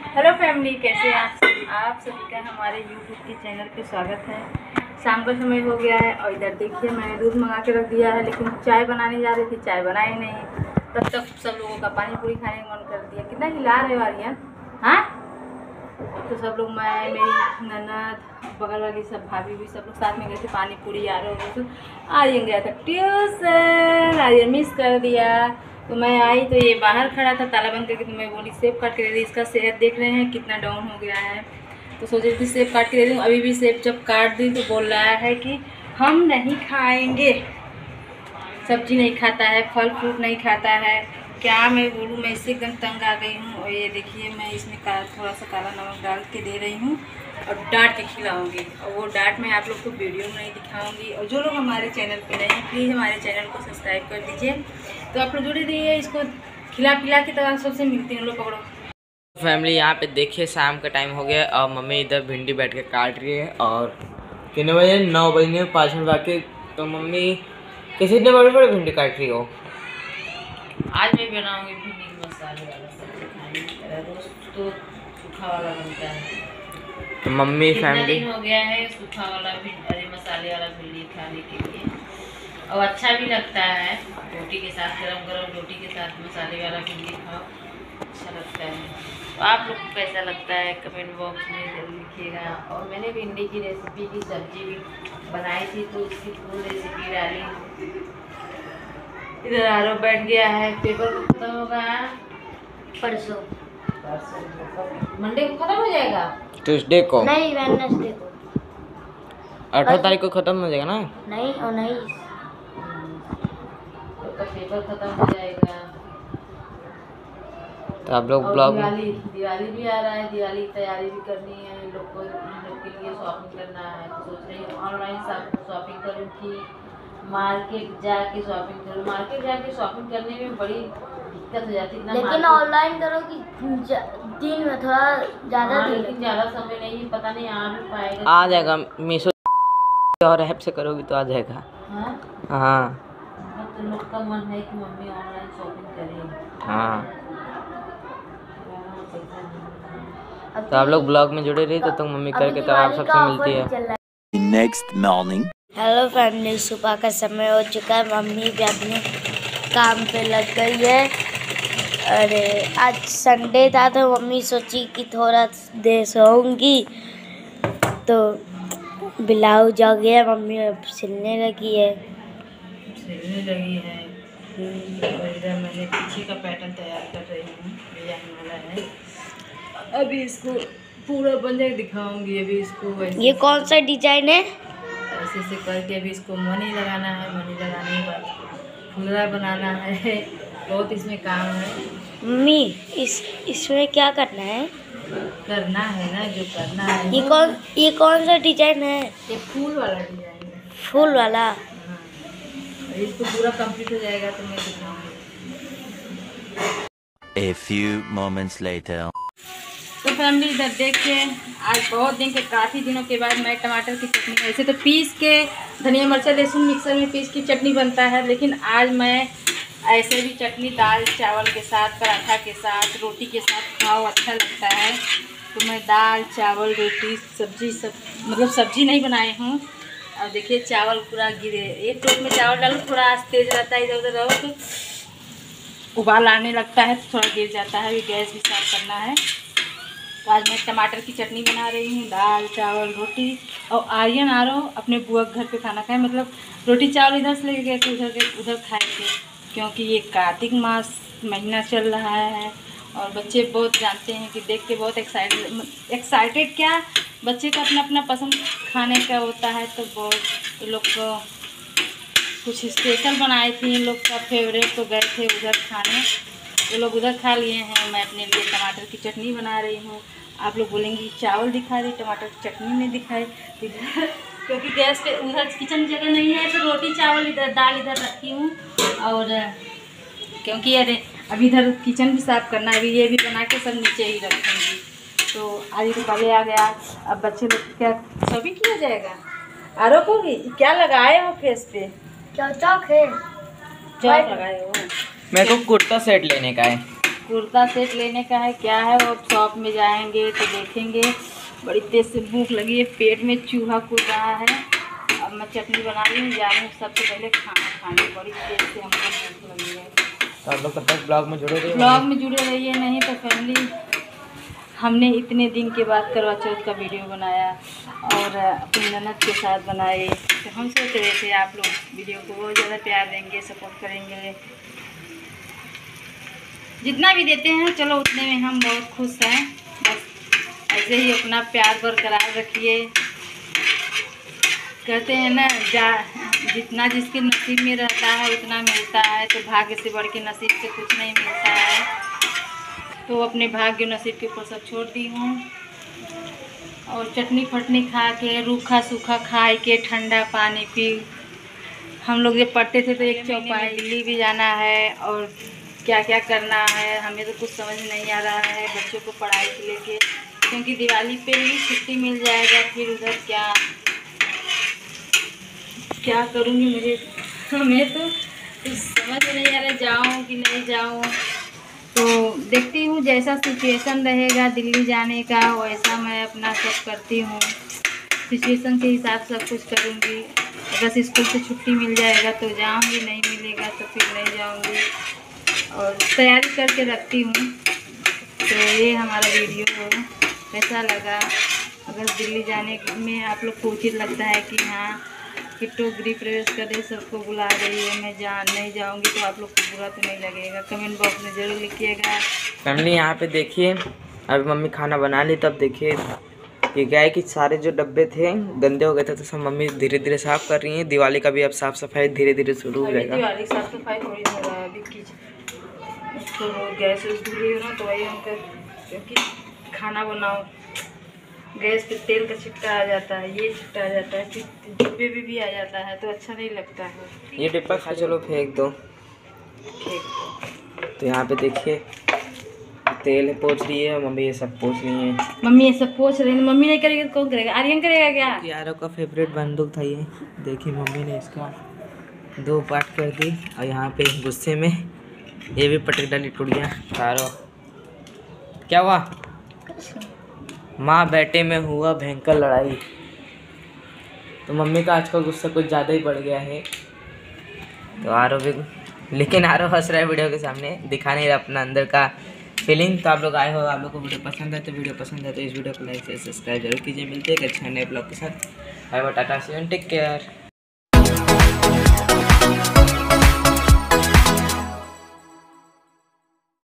Hello family, कैसे हैं आप सभी का हमारे यूट्यूब के चैनल पे स्वागत है। शाम का समय हो गया है और इधर देखिए मैंने दूध मंगा के रख दिया है, लेकिन चाय बनाने जा रही थी, चाय बनाई नहीं। तब तक सब लोगों का पानी पूरी खाने का मन कर दिया। कितना हिला रहे वालियाँ, हाँ। तो सब लोग, मैं, मेरी ननद, बगल वाली सब भाभी भी सब लोग साथ में गए थे पानी पूरी। आ रहे हो आर्यन गया था ट्यूशन, आर्यन मिस कर दिया। तो मैं आई तो ये बाहर खड़ा था ताला बंद करके, तो मैं बोली सेब काट के दे दी। इसका सेहत देख रहे हैं कितना डाउन हो गया है, तो सोच रही थी सेब काट के दे दूँ। अभी भी सेब जब काट दी तो बोल रहा है कि हम नहीं खाएंगे, सब्जी नहीं खाता है, फल फ्रूट नहीं खाता है। क्या मैं बोलूँ, मैं इससे एकदम तंग आ गई हूँ। और ये देखिए मैं इसमें थोड़ा सा काला नमक डाल के दे रही हूँ और डांट के खिलाऊंगी। और वो डांट मैं आप लोग को वीडियो में नहीं दिखाऊंगी। और जो लोग हमारे चैनल पे नहीं, प्लीज़ हमारे चैनल को सब्सक्राइब कर दीजिए। तो आप लोग जुड़े रहिए, इसको खिला पिला के तो सबसे मिलती हैं। लोग पकड़ो फैमिली, यहाँ पे देखिए शाम का टाइम हो गया और मम्मी इधर भिंडी बैठ के काट रही है। और कितने बजे? 9 बजने 5 मिनट बाकी। तो मम्मी किसी इतने बड़े बड़े भिंडी काट रही हो? आज मैं बनाऊंगी भिंडी के मसाले वाला सब्जी खाने। मेरा रोज तो सूखा वाला बनता है। तो मम्मी कितना फैमिली दिन हो गया है सूखा वाला अरे मसाले वाला भिंडी खाने के लिए, और अच्छा भी लगता है। रोटी के साथ, गरम गरम रोटी के साथ मसाले वाला भिंडी खाओ, अच्छा लगता है। तो आप लोग को कैसा लगता है कमेंट बॉक्स में जरूर लिखिएगा। और मैंने भिंडी की रेसिपी की सब्जी भी बनाई थी, तो उसकी फुल रेसिपी डाली। इधर आरो बैठ गया है, पेपर खत्म होगा परसों मंडे को खत्म हो जाएगा। ट्यूसडे को नहीं, वेडनेसडे को 18 तारीख को खत्म हो जाएगा ना? नहीं, और नहीं तो पेपर खत्म हो जाएगा। तो आप लोग और ब्लॉग दिवाली भी आ रहा है, दिवाली की तैयारी भी करनी है। इन लोग को, इन लोग के लिए शॉपिंग करना है। तो सोच रही हूँ ऑनलाइन शॉपिंग करूँ कि मार्केट जाके शॉपिंग करूँ। मार्केट जाके शॉपिंग करने में बड़ी दिक्कत हो जाती है, लेकिन ऑनलाइन करो कि दिन में थोड़ा ज़्यादा दिन, लेकिन ज़्यादा समय नहीं, पता नहीं आ भी पाएगा। आ जाएगा। मीशो और ऐप से करोगी तो आ जाएगा। हाँ तो लोग का मन है कि मम्मी ऑनलाइन शॉपिंग करें। हाँ। तो आप लोग ब्लॉग में जुड़े रहिए तो मम्मी करके तो आप सबसे मिलती है नेक्स्ट मॉर्निंग। हेलो फैमिली, सुबह का समय हो चुका है। मम्मी भी अपने काम पे लग गई है। अरे आज संडे था तो मम्मी सोची कि थोड़ा देर सोऊंगी, तो ब्लाउज आ गया, मम्मी अब सिलने लगी है। और इधर मैंने पीछे का पैटर्न तैयार कर रही हूँ, डिजाइन वाला है। अभी इसको पूरा बन जाए दिखाऊंगी। अभी इसको ये कौन सा डिजाइन है? ऐसे से करके अभी इसको मनी लगाना है। मनी लगाने के बाद फुलरा बनाना है। बहुत इसमें काम है। मम्मी इसमें क्या करना है? करना है ना, जो करना है। ये कौन सा डिजाइन है? ये फूल वाला डिजाइन है। फूल वाला। हाँ, इसको पूरा कंप्लीट हो जाएगा तो मैं दिखाऊंगी। A few moments later. तो फैमिली इधर देखिए, आज बहुत दिन के, काफ़ी दिनों के बाद मैं टमाटर की चटनी, ऐसे तो पीस के धनिया मिर्चा लहसुन मिक्सर में पीस की चटनी बनता है, लेकिन आज मैं ऐसे भी चटनी दाल चावल के साथ, पराठा के साथ, रोटी के साथ खाओ, अच्छा लगता है। तो मैं दाल चावल रोटी सब्जी सब, मतलब सब्जी नहीं बनाई हूँ। और देखिए चावल पूरा गिरे, एक टोप में चावल डालो, थोड़ा आज तेज़ रहता है, इधर उधर रहो तो उबाल आने लगता है, तो थोड़ा गिर जाता है। गैस भी साफ करना है। तो आज मैं टमाटर की चटनी बना रही हूँ, दाल चावल रोटी। और आर्यन आ रहा अपने बुआ के घर पे खाना खाए, मतलब रोटी चावल इधर से लेके गए थे, उधर खाए थे, क्योंकि ये कार्तिक मास महीना चल रहा है। और बच्चे बहुत जानते हैं कि देख के बहुत एक्साइटेड क्या, बच्चे का अपना अपना पसंद खाने का होता है। तो बहुत लोग को कुछ स्पेशल बनाई थी, इन लोग का फेवरेट, तो गए थे उधर खाने। ये लोग उधर खा लिए हैं। मैं अपने लिए टमाटर की चटनी बना रही हूँ। आप लोग बोलेंगे चावल दिखा रही, टमाटर की चटनी नहीं दिखाई। इधर क्योंकि गैस पे उधर किचन जगह नहीं है, तो रोटी चावल इधर, दाल इधर रखी हूँ। और क्योंकि अरे अभी इधर किचन भी साफ़ करना है, अभी ये भी बना के सब नीचे ही रखूँगी। तो आज तो पहले आ गया। अब बच्चे लोग क्या सभी किया जाएगा। आरो को क्या लगाए हो फेस पे? चौक है। चौक लगाए हो? मेरे को कुर्ता सेट लेने का है। कुर्ता सेट लेने का है, क्या है वो शॉप में जाएंगे तो देखेंगे। बड़ी तेज से भूख लगी है, पेट में चूहा कूद रहा है। अब मैं चटनी बना रही हूँ, जा रही हूँ सबसे पहले खाना खाने। बड़ी तेज से हमको भूख लगी है। तो आप लोग कब तक ब्लॉग में जुड़े रहिए। ब्लॉग में जुड़े रहिए, नहीं तो फैमिली हमने इतने दिन के बाद करवा चौथ का वीडियो बनाया और अपनी ननद के साथ बनाए। तो हम सोच रहे थे आप लोग वीडियो को बहुत ज़्यादा प्यार देंगे, सपोर्ट करेंगे। जितना भी देते हैं चलो उतने में हम बहुत खुश हैं। बस ऐसे ही अपना प्यार बरकरार रखिए। कहते हैं ना, जितना जिसके नसीब में रहता है उतना मिलता है। तो भाग्य से बढ़ के नसीब से कुछ नहीं मिलता है। तो अपने भाग्य नसीब के ऊपर सब छोड़ दी हूँ। और चटनी फटनी खा के, रूखा सूखा खाए के, ठंडा पानी पी। हम लोग जब पढ़ते थे तो एक चौपाई, दिल्ली भी जाना है और क्या क्या करना है हमें तो कुछ समझ नहीं आ रहा है बच्चों को पढ़ाई के लेके। क्योंकि दिवाली पे ही छुट्टी मिल जाएगा, फिर उधर क्या करूँगी मुझे हमें तो कुछ समझ नहीं आ रहा, जाऊँ कि नहीं जाऊँ। तो देखती हूँ जैसा सिचुएशन रहेगा दिल्ली जाने का वैसा मैं अपना सब करती हूँ। सिचुएशन के हिसाब से सब कुछ करूँगी। अगर स्कूल से छुट्टी मिल जाएगा तो जाऊँगी, नहीं मिलेगा तो फिर नहीं जाऊँगी। और तैयारी करके रखती हूँ। तो ये हमारा वीडियो कैसा लगा। अगर दिल्ली जाने में आप लोग को उचित लगता है कि हाँ किट्टू गृह प्रवेश करे सबको बुला रही है, मैं नहीं जाऊंगी, तो आप लोग को बुरा तो नहीं लगेगा, कमेंट बॉक्स में ज़रूर लिखिएगा। फैमिली यहाँ पे देखिए अभी मम्मी खाना बना ली। तब देखिए ये क्या है कि सारे जो डब्बे थे गंदे हो गए थे तो सब मम्मी धीरे धीरे साफ़ कर रही हैं। दिवाली का भी अब साफ़ सफाई धीरे धीरे शुरू हो जाएगा। दिवाली साफ़ सफाई थोड़ी हो रहा है अभी की, तो गैस धुली हो ना तो वही उनका, क्योंकि खाना बनाओ गैस पे तेल का छिटका आ जाता है, ये छिटका आ जाता है, डिब्बे में भी आ जाता है तो अच्छा नहीं लगता है। ये डिब्बा खा चलो फेंक दो। तो यहाँ पे देखिए तेल पोंछ रही है मम्मी, ये सब पोंछ रही है। मम्मी ये सब पोंछ रही है। मम्मी नहीं करेगी तो कौन करेगा? आर्यन करेगा क्या? यारों का फेवरेट बंदूक था ये। देखिए मम्मी ने इसका 2 पार्ट कर दी और यहाँ पे गुस्से में ये भी पटक डाली टूट गया। तारो क्या हुआ? माँ बेटे में हुआ भयंकर लड़ाई। तो मम्मी का आजकल गुस्सा कुछ ज़्यादा ही बढ़ गया है। तो आरो भी, लेकिन आरो हंस रहा है वीडियो के सामने, दिखा नहीं रहा अपना अंदर का फीलिंग। तो आप लोग आए हो, आप लोग को वीडियो पसंद है तो इस वीडियो को लाइक से सब्सक्राइब जरूर कीजिए। मिलते हैं एक अच्छे नए ब्लॉग के साथ। Bye bye, tata see you, take care.